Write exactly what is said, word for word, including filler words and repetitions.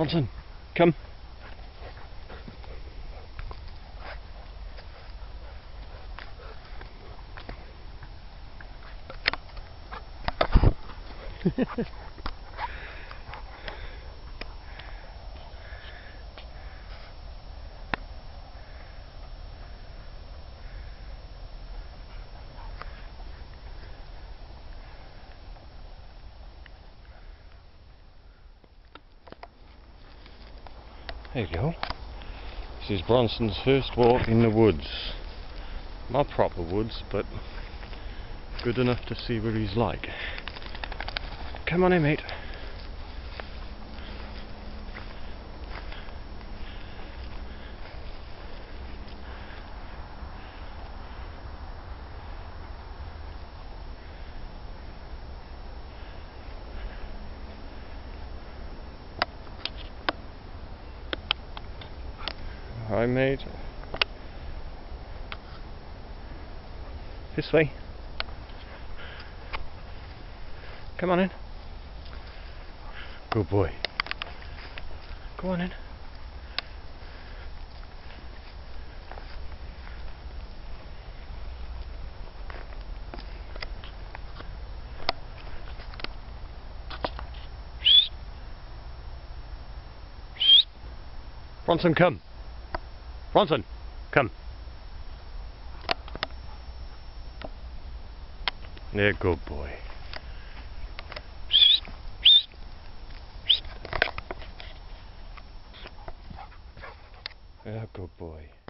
Bronson, come. There you go. This is Bronson's first walk in the woods. Not proper woods, but good enough to see what he's like. Come on in, mate. Hi, mate. This way. Come on in. Good boy. Go on in. Bronson, come. Bronson, come. Yeah, good boy. Yeah, good boy.